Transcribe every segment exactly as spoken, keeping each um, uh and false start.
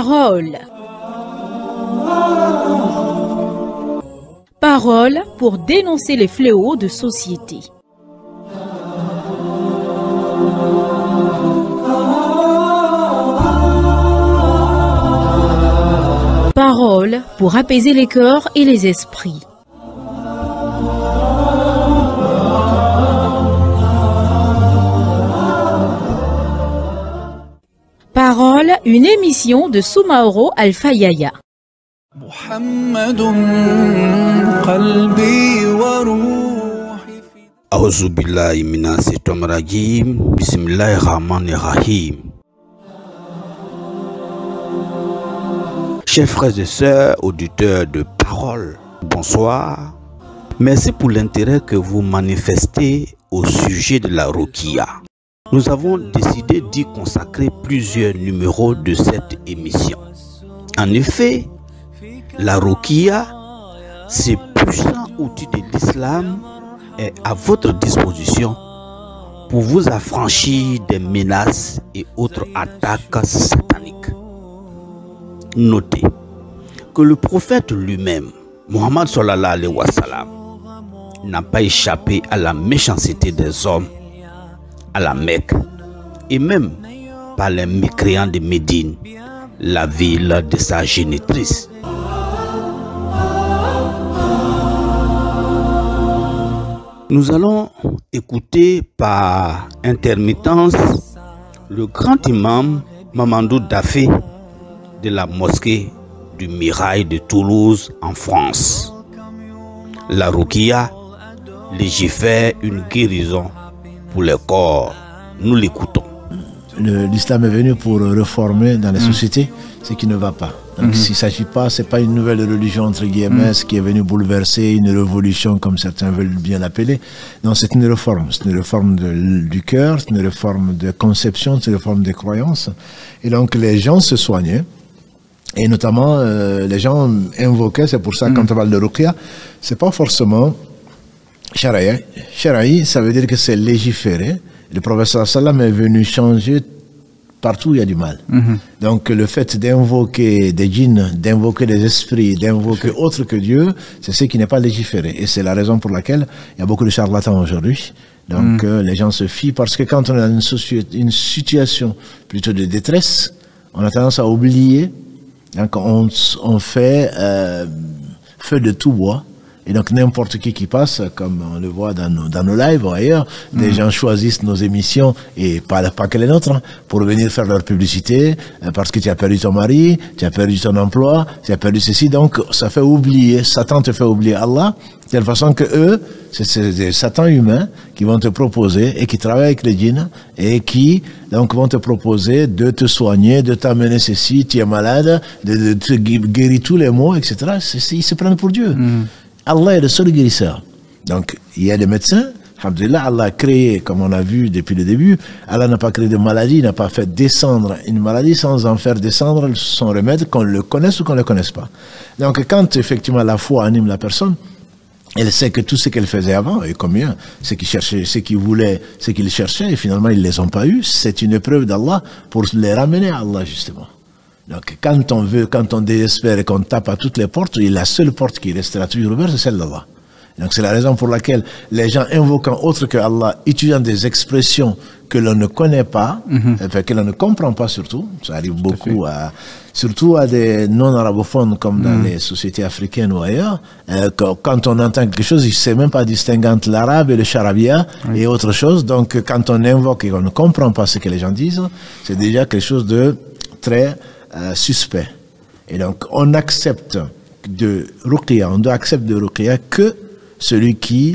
Parole. Parole pour dénoncer les fléaux de société. Parole pour apaiser les cœurs et les esprits. Parole, une émission de Soumaoro Alpha Yaya. A'udhu billahi minash shaitanir rajim. Bismillahir rahmanir rahim. Chers frères et sœurs, auditeurs de Parole, bonsoir. Merci pour l'intérêt que vous manifestez au sujet de la Ruqya. Nous avons décidé d'y consacrer plusieurs numéros de cette émission. En effet, la Ruqya, ce puissant outil de l'islam, est à votre disposition pour vous affranchir des menaces et autres attaques sataniques. Notez que le prophète lui-même, Mohammed sallallahu alayhi wa sallam, n'a pas échappé à la méchanceté des hommes à la Mecque et même par les mécréants de Médine, la ville de sa génitrice. Nous allons écouter par intermittence le grand imam Mamadou Dafé de la mosquée du Mirail de Toulouse en France. La Ruqya légifère une guérison pour le corps. Nous l'écoutons. L'islam est venu pour réformer dans les mmh. sociétés ce qui ne va pas. Donc mmh. s'il ne s'agit pas, ce n'est pas une nouvelle religion entre guillemets mmh. qui est venue bouleverser une révolution comme certains veulent bien l'appeler. Non, c'est une réforme. C'est une réforme de, du cœur, c'est une réforme de conception, c'est une réforme des croyances. Et donc les gens se soignaient. Et notamment, euh, les gens invoquaient, c'est pour ça mmh. quand on parle de Ruqya, c'est pas forcément Sharaï. Sharaï, ça veut dire que c'est légiféré. Le professeur sallam est venu changer partout où il y a du mal. Mm-hmm. Donc le fait d'invoquer des djinns, d'invoquer des esprits, d'invoquer autre que Dieu, c'est ce qui n'est pas légiféré. Et c'est la raison pour laquelle il y a beaucoup de charlatans aujourd'hui. Donc mm. euh, les gens se fient parce que quand on a une, une situation plutôt de détresse, on a tendance à oublier. Donc on, on fait euh, feu de tout bois. Et donc n'importe qui qui passe, comme on le voit dans nos, dans nos lives ou ailleurs, mmh. des gens choisissent nos émissions, et pas, pas que les nôtres, hein, pour venir faire leur publicité, parce que tu as perdu ton mari, tu as perdu ton emploi, tu as perdu ceci, donc ça fait oublier, Satan te fait oublier Allah, de telle façon que eux, c'est des satans humains qui vont te proposer, et qui travaillent avec les djinns, et qui donc vont te proposer de te soigner, de t'amener ceci, tu es malade, de, de te guérir tous les maux, et cetera. Ils se prennent pour Dieu. Mmh. Allah est le seul guérisseur. Donc, il y a des médecins. Alhamdulillah, Allah a créé, comme on a vu depuis le début, Allah n'a pas créé de maladie, il n'a pas fait descendre une maladie sans en faire descendre son remède, qu'on le connaisse ou qu'on ne le connaisse pas. Donc, quand effectivement la foi anime la personne, elle sait que tout ce qu'elle faisait avant, et combien, ce qu'ils cherchaient, ce qu'ils voulaient, ce qu'ils cherchaient, et finalement ils ne les ont pas eu, c'est une épreuve d'Allah pour les ramener à Allah, justement. Donc, quand on veut, quand on désespère et qu'on tape à toutes les portes, la seule porte qui restera toujours ouverte, c'est celle d'Allah. Donc, c'est la raison pour laquelle les gens invoquant autre que Allah, utilisant des expressions que l'on ne connaît pas, mm-hmm. enfin, que l'on ne comprend pas surtout, ça arrive Tout beaucoup à, à, surtout à des non-arabophones comme dans mm. les sociétés africaines ou ailleurs, euh, quand on entend quelque chose, il ne sait même pas distinguer entre l'arabe et le charabia oui. et autre chose. Donc, quand on invoque et qu'on ne comprend pas ce que les gens disent, c'est déjà quelque chose de très Euh, suspect. Et donc, on accepte de Ruqya, on doit accepter de Ruqya que celui qui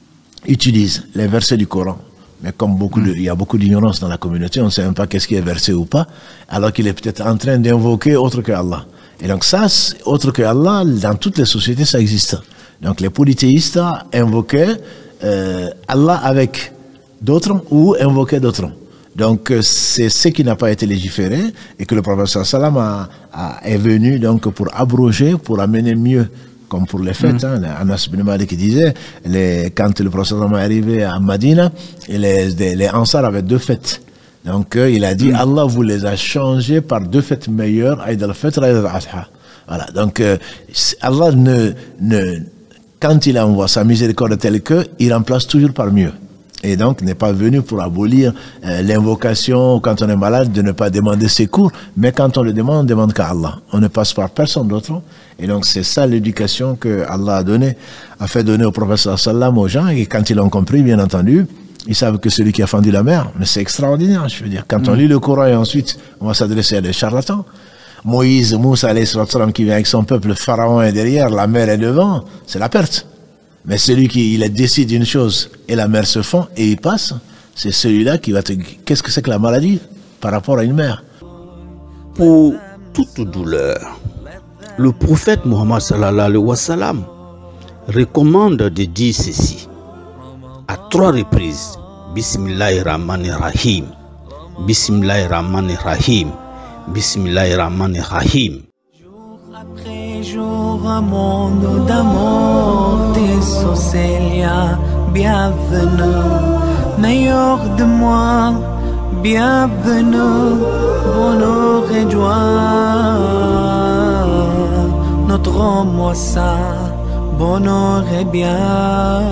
utilise les versets du Coran. Mais comme beaucoup de, il y a beaucoup d'ignorance dans la communauté, on ne sait même pas qu'est-ce qui est versé ou pas, alors qu'il est peut-être en train d'invoquer autre que Allah. Et donc ça, autre que Allah, dans toutes les sociétés, ça existe. Donc les polythéistes invoquaient euh, Allah avec d'autres ou invoquaient d'autres. Donc c'est ce qui n'a pas été légiféré et que le prophète sallam a, a, est venu donc pour abroger, pour amener mieux, comme pour les fêtes. Mm. Hein, Anas bin Malik disait, les, quand le prophète sallam est arrivé à Madina, les, les, les Ansar avaient deux fêtes. Donc euh, il a dit, mmh. Allah vous les a changés par deux fêtes meilleures, Aïd al-Fitr et Aïd al-Adha. Voilà, donc euh, Allah, ne, ne, quand il envoie sa miséricorde telle que, il remplace toujours par mieux. Et donc n'est pas venu pour abolir euh, l'invocation quand on est malade de ne pas demander secours, mais quand on le demande, on ne demande qu'à Allah. On ne passe par personne d'autre. Et donc c'est ça l'éducation que Allah a donnée, a fait donner au prophète sallallahu alayhi wa sallam aux gens, et quand ils l'ont compris, bien entendu, ils savent que celui qui a fendu la mer, mais c'est extraordinaire, je veux dire. Quand mmh. on lit le Coran et ensuite on va s'adresser à des charlatans. Moïse, Moussa alayhi salam qui vient avec son peuple, le pharaon est derrière, la mer est devant, c'est la perte. Mais celui qui il décide une chose et la mer se fond et il passe, c'est celui-là qui va te... Qu'est-ce que c'est que la maladie par rapport à une mer? Pour toute douleur, le prophète Mohammed sallallahu alayhi wa sallam recommande de dire ceci à trois reprises. Bismillahirrahmanirrahim, Bismillahirrahmanirrahim, Bismillahirrahmanirrahim. Jour après jour, un monde d'amour, tes Célia, bienvenue, meilleur de moi, bienvenue, bonheur et joie, notre moi ça, bonheur et bien.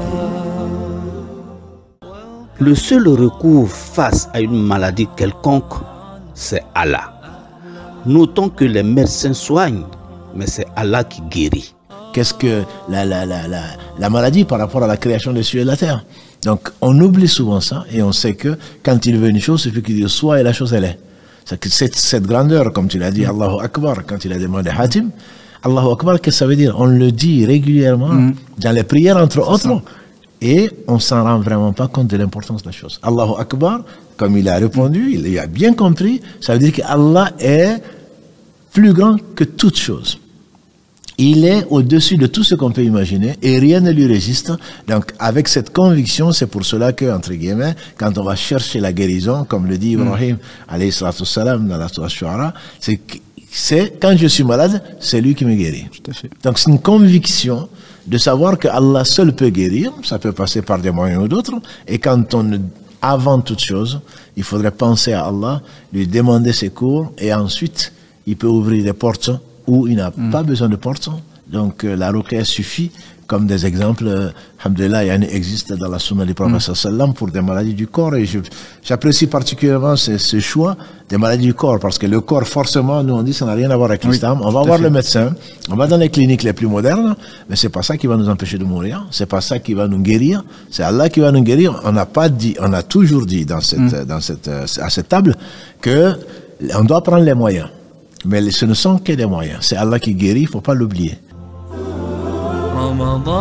Le seul recours face à une maladie quelconque, c'est Allah. Notons que les médecins soignent, mais c'est Allah qui guérit. Qu'est-ce que la, la, la, la, la maladie par rapport à la création des cieux et de la terre? Donc on oublie souvent ça et on sait que quand il veut une chose, il suffit qu'il dise soit et la chose elle est. C'est que cette, cette grandeur, comme tu l'as dit, mm. Allahu Akbar, quand il a demandé Hatim, Allahu Akbar, qu'est-ce que ça veut dire? On le dit régulièrement mm. dans les prières entre autres. Et on ne s'en rend vraiment pas compte de l'importance de la chose. Allahu Akbar, comme il a répondu, il a bien compris, ça veut dire qu'Allah est plus grand que toute chose. Il est au-dessus de tout ce qu'on peut imaginer et rien ne lui résiste. Donc avec cette conviction, c'est pour cela que, entre guillemets, quand on va chercher la guérison, comme le dit Ibrahim, alayhi salatu salam, dans la Surah Shu'ara, c'est c'est quand je suis malade, c'est lui qui me guérit. Tout à fait. Donc c'est une conviction de savoir que Allah seul peut guérir, ça peut passer par des moyens ou d'autres, et quand on, avant toute chose, il faudrait penser à Allah, lui demander secours, et ensuite, il peut ouvrir des portes où il n'a mm. pas besoin de portes. Donc euh, la ruqya suffit, comme des exemples, euh, alhamdoulilah, il existe dans la sunna du prophète mm. sallam pour des maladies du corps, et j'apprécie particulièrement ce, ce choix des maladies du corps, parce que le corps, forcément, nous on dit ça n'a rien à voir avec l'islam. Oui, on va voir le médecin, on va dans les cliniques les plus modernes, mais c'est pas ça qui va nous empêcher de mourir, c'est pas ça qui va nous guérir, c'est Allah qui va nous guérir. On n'a pas dit, on a toujours dit dans cette, mm. dans cette, à cette table que on doit prendre les moyens, mais ce ne sont que des moyens. C'est Allah qui guérit, il faut pas l'oublier. Ramadan,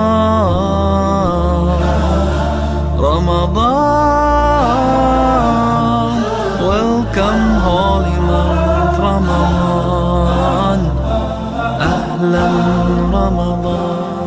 Ramadan, welcome holy month Ramadan, Ahlan Ramadan.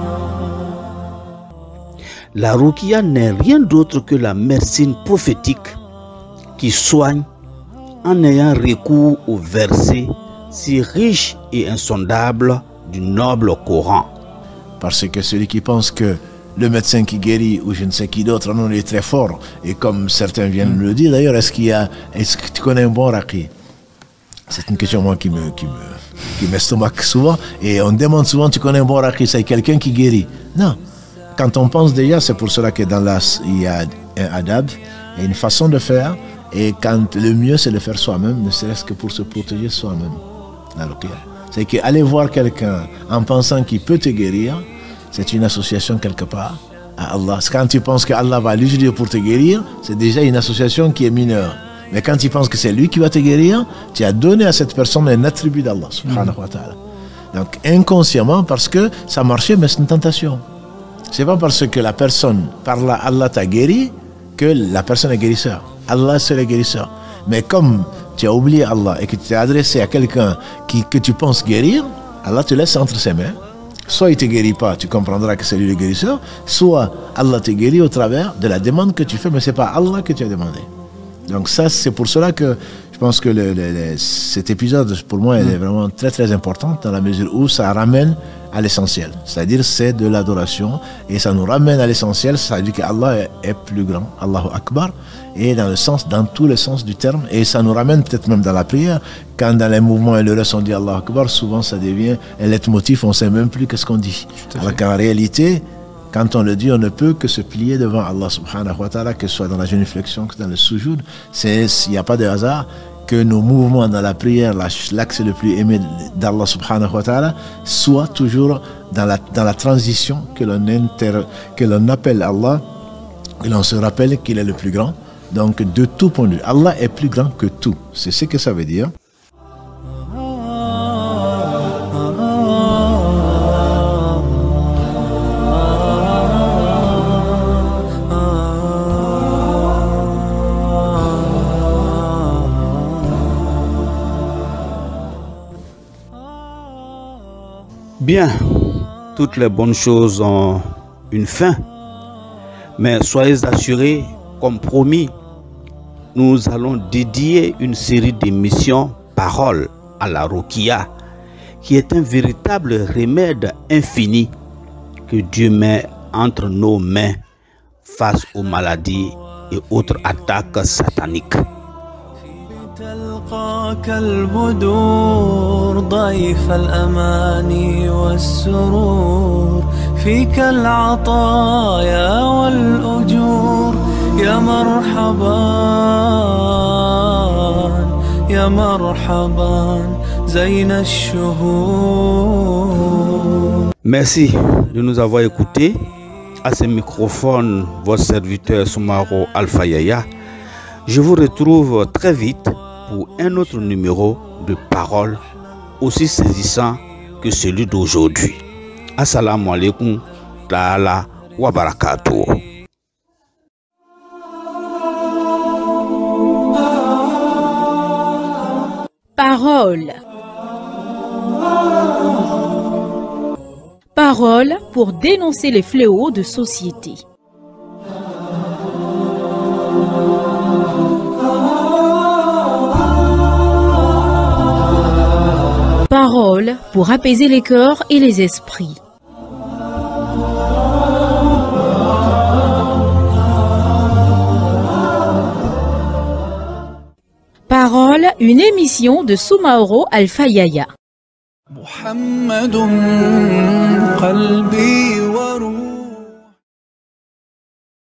La ruqya n'est rien d'autre que la médecine prophétique qui soigne en ayant recours aux versets si riches et insondables du noble Coran. Parce que celui qui pense que le médecin qui guérit ou je ne sais qui d'autre, non, il est très fort. Et comme certains viennent mm. le dire, d'ailleurs, est-ce qu'il y a, est-ce que tu connais un bon raqi? C'est une question moi qui me, qui me, qui m'estomaque souvent. Et on demande souvent, tu connais un bon raqi? C'est quelqu'un qui guérit. Non. Quand on pense déjà, c'est pour cela que dans la, il y a un adab, il y a une façon de faire. Et quand le mieux, c'est de faire soi-même, ne serait-ce que pour se protéger soi-même. La ruqya. C'est qu'aller voir quelqu'un en pensant qu'il peut te guérir, c'est une association quelque part à Allah. Quand tu penses qu'Allah va l'utiliser pour te guérir, c'est déjà une association qui est mineure. Mais quand tu penses que c'est lui qui va te guérir, tu as donné à cette personne un attribut d'Allah, subhanahu wa ta'ala. Donc inconsciemment, parce que ça marchait, mais c'est une tentation. C'est pas parce que la personne, par là, Allah t'a guéri, que la personne est guérisseur. Allah, c'est le guérisseur. Mais comme tu as oublié Allah et que tu t'es adressé à quelqu'un qui, que tu penses guérir, Allah te laisse entre ses mains. Soit il ne te guérit pas, tu comprendras que c'est lui le guérisseur, soit Allah te guérit au travers de la demande que tu fais, mais ce n'est pas Allah que tu as demandé. Donc ça, c'est pour cela que je pense que le, le, le, cet épisode, pour moi, il est vraiment très très important dans la mesure où ça ramène à l'essentiel. C'est-à-dire c'est de l'adoration et ça nous ramène à l'essentiel, c'est-à-dire qu'Allah est, est plus grand, Allahu Akbar, et dans le sens, dans tous les sens du terme, et ça nous ramène peut-être même dans la prière, quand dans les mouvements et le reste on dit Allahu Akbar, souvent ça devient un leitmotiv, on ne sait même plus qu'est-ce qu'on dit. Alors qu'en réalité, quand on le dit, on ne peut que se plier devant Allah subhanahu wa ta'ala, que ce soit dans la génuflexion, que dans le sujoud. Il n'y a pas de hasard que nos mouvements dans la prière, l'axe le plus aimé d'Allah subhanahu wa ta'ala, soit toujours dans la, dans la transition que l'on que l'on appelle Allah, et l'on se rappelle qu'il est le plus grand. Donc de tout point de vue, Allah est plus grand que tout. C'est ce que ça veut dire. Bien, toutes les bonnes choses ont une fin, mais soyez assurés, comme promis, nous allons dédier une série d'émissions Paroles à la Ruqya, qui est un véritable remède infini que Dieu met entre nos mains face aux maladies et autres attaques sataniques. تلقاك البدور ضيف الأماني والسرور فيك العطايا والأجور يا مرحبا يا مرحبا زين الشهور. Merci de nous avoir écoutés. À ce microphone, votre serviteur Soumaro Alpha Yaya. Je vous retrouve très vite pour un autre numéro de Paroles aussi saisissant que celui d'aujourd'hui. Assalamu alaikum ta'ala wa barakatuh. Paroles. Paroles pour dénoncer les fléaux de société. Paroles pour apaiser les cœurs et les esprits. Paroles, une émission de Soumaro Alpha Yaya. محمد قلبي